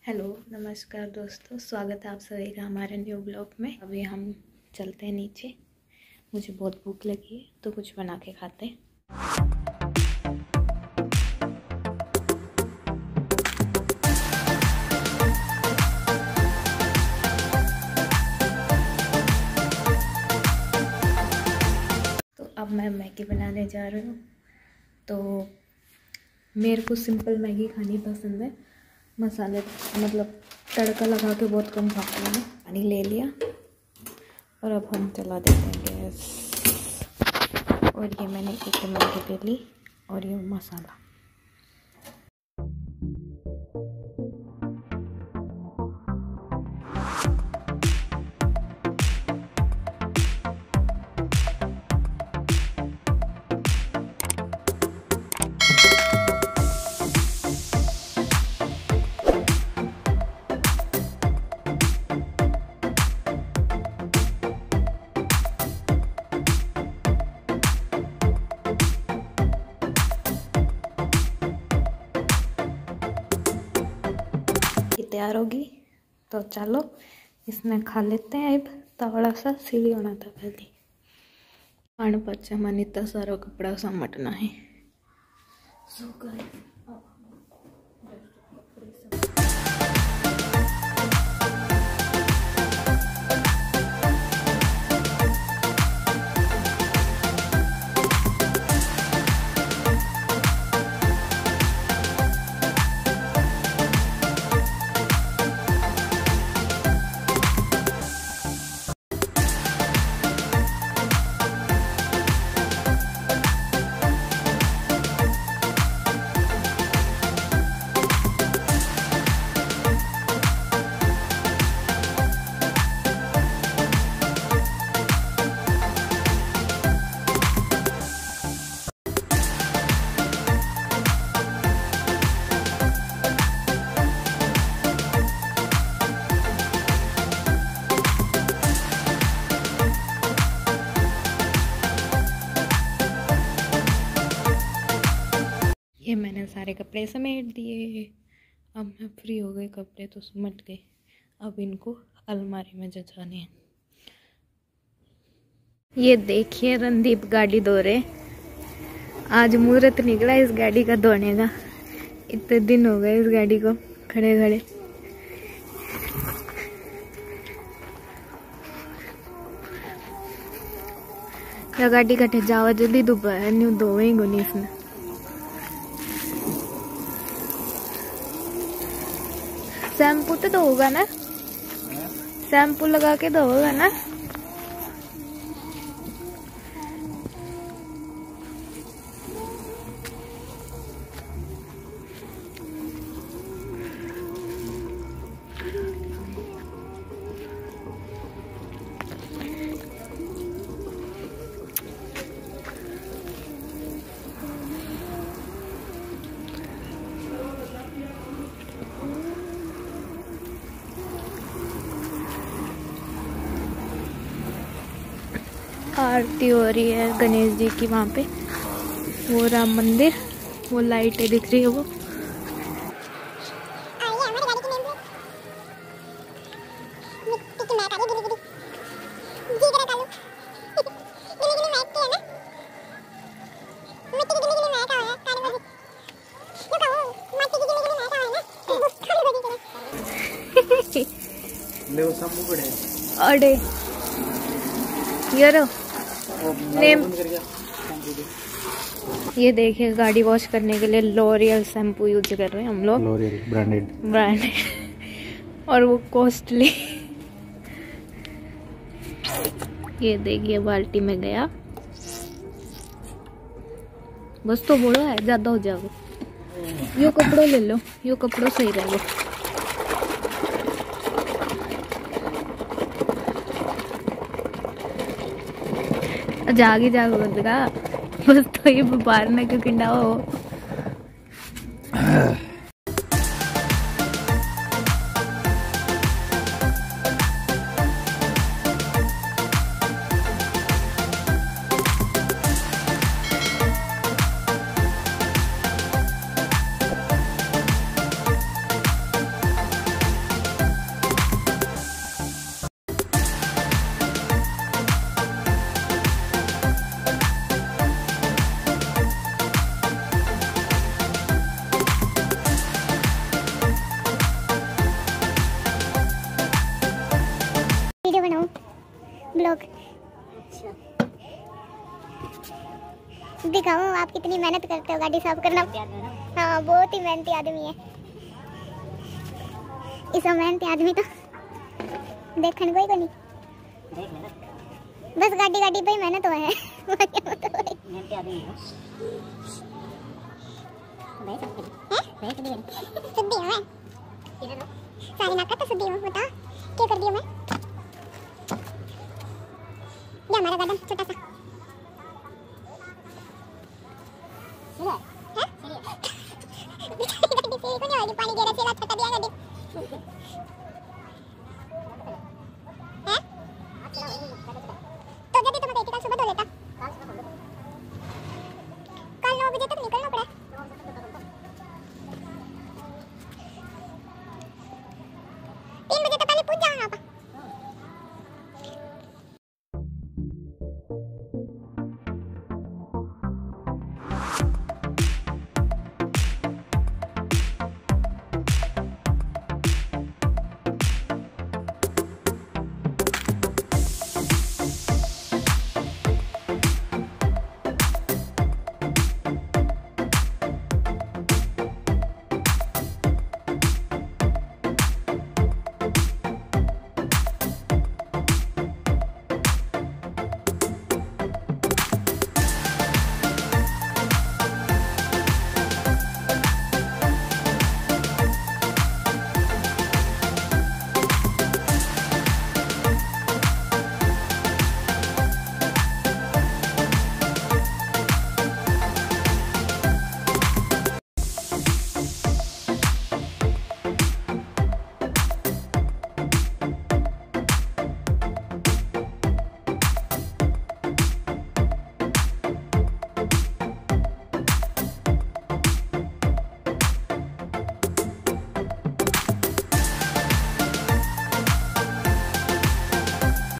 Hello नमस्कार दोस्तों, स्वागत है आप सभी का हमारे न्यू ब्लॉग में। अभी हम चलते हैं नीचे, मुझे बहुत भूख लगी है तो कुछ बना के खाते हैं। तो अब मैं मैगी बनाने जा रही हूँ। तो मेरे को सिंपल मैगी खानी पसंद है, मसाले मतलब तड़का लगा के बहुत कम खाती हूँ। पानी ले लिया और अब हम चला देते हैं गैस। और ये मैंने एक मैगी ले ली और ये मसाला। तैयार होगी तो चलो इसमें खा लेते हैं। अब थोड़ा सा सीढ़ी होना था पहले। पानी पच्चा मन इतना सारा कपड़ा समेटना है। ये मैंने सारे कपड़े समेट दिए। अब मैं फ्री हो गई, कपड़े तो समेट गए। अब इनको अलमारी में जचाने हैं। ये देखिए रणदीप गाड़ी धो रहे। आज मुहूर्त निकला इस गाड़ी का धोने का। इतने दिन हो गए इस गाड़ी को खड़े खड़े। क्या गाड़ी कटे जावा जल्दी दोपहर न्यू धोएंगे नहीं इसमें। शैम्पू तो होगा ना, शैम्पू लगा के धोगा ना। आरती हो रही है गणेश जी की वहाँ पे। वो राम मंदिर, वो लाइटें दिख रही है वो। अरे यारो नेम ये देखिए, गाड़ी वॉश करने के लिए लॉरियल शैम्पू यूज कर रहे हैं हम लोग। लॉरियल ब्रांडेड और वो कॉस्टली। ये देखिए बाल्टी में गया। बस तो बोलो है, ज्यादा हो जाएगा। यो कपड़ों ले लो, यो कपड़ों सही रहेगा। जागी जागो बस तो ये बाहर ना क्यों किंडा हो। दिखाऊं आप कितनी मेहनत करते हो गाड़ी साफ करना। हाँ बहुत ही मेहनती आदमी है। इस मेहनती आदमी तो देखने कोई को नहीं, बस गाड़ी गाड़ी पे ही मेहनत हुआ है। मेहनती आदमी है। सुद्धी हूँ मैं, सारी नाका तो सुद्धी हूँ। बता क्या कर दिया मैं? ये हमारा गार्डन छोटा सा पानी गिरा से छक्का दिया गाड़ी। तो जल्दी तो मैं कल सुबह धो लेता। कल 9 बजे तक निकलना पड़ा। 3 बजे तक पहले पूछ जाओ यहाँ पर।